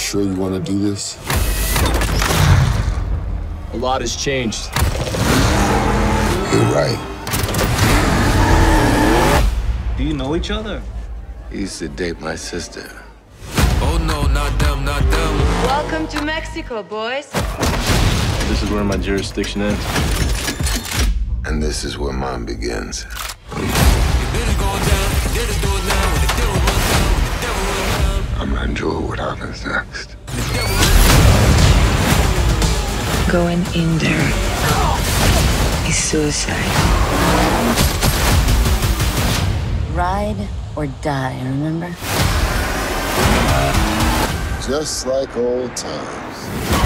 sure you want to do this? A lot has changed. You're right. Do you know each other? He used to date my sister. Oh no, not them, not them. Welcome to Mexico, boys. This is where my jurisdiction ends. And this is where mine begins. I'm gonna enjoy what happens next. Going in there is suicide. Ride or die, remember? Just like old times.